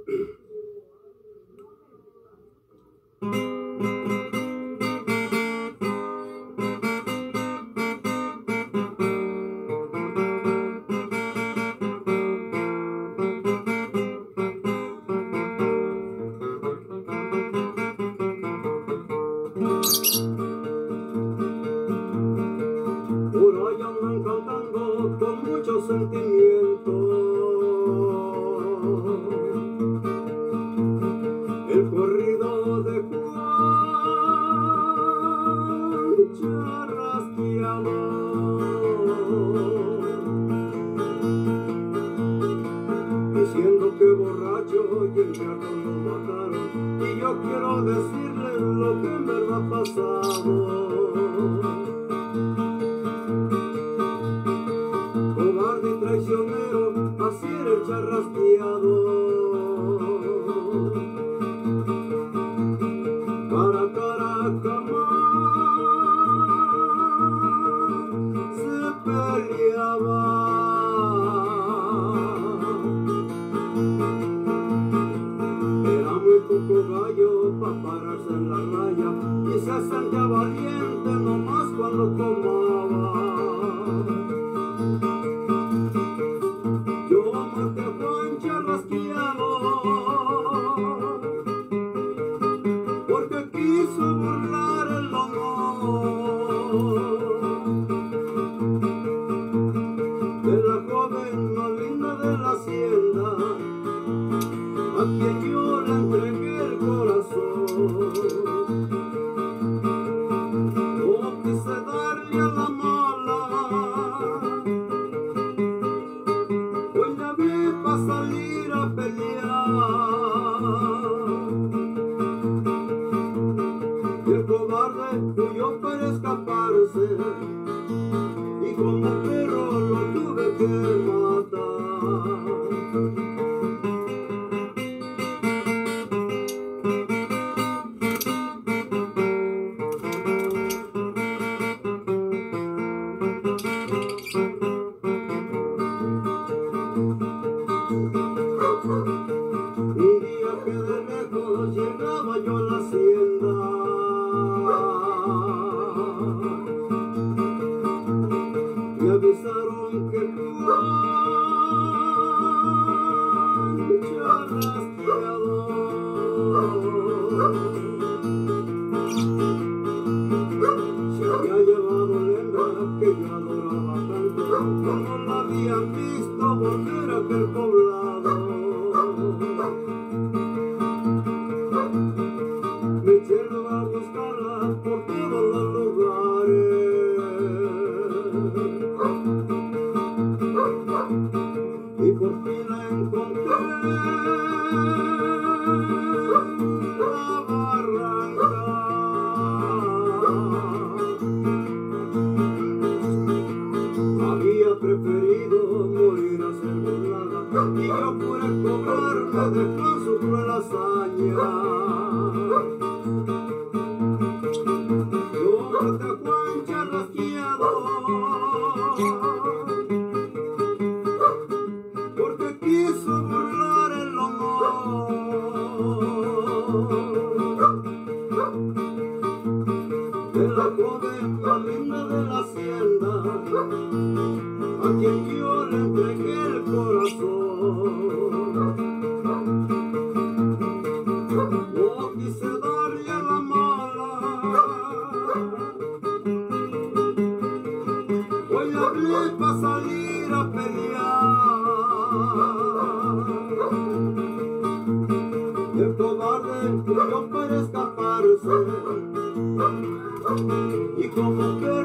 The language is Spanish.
Por ahí andan cantando con mucho sentimiento el corrido de Juan Charrasqueado, diciendo que borracho y embriago lo mataron, y yo quiero decirles lo que en verdad ha pasado. Cobarde y traicionero, así era el Charrasqueado. Cara a cara jamás se peleaba. Era muy poco gallo para pararse en la raya y se sentía valiente nomás cuando tomaba. Yo maté a Juan Charrasqueado porque quiso burlar el honor de la joven más linda de la hacienda, a quien yo le entregué el corazón. No quise darle a la mala, hoy la vi para salir a pelear. Y el cobarde huyó para escaparse, y como perro lo tuve que matar. Un día que de lejos llegaba yo a la hacienda, me avisaron que Juan Charrasqueado se había llevado la hembra que yo adoraba tanto, como la habían visto volver a aquel poblado. Me eché a buscarla por todos los lugares y por fin la encontré en la barranca. Había preferido morir a ser burlada, y yo pude cobrarme de con su cruel hazaña. Yo maté a Juan Charrasqueado porque quiso burlar el honor de la joven más linda de la hacienda, a quien yo le entregué el corazón. No quise darle a la mala, hoy le hablé para salir a pelear. Y el cobarde huyó para escaparse, y como que